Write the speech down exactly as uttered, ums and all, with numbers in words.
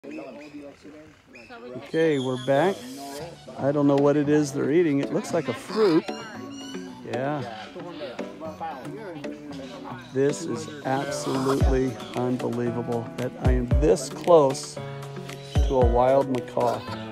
Okay, we're back. I don't know what it is they're eating. It looks like a fruit. Yeah. This is absolutely unbelievable that I am this close to a wild macaw.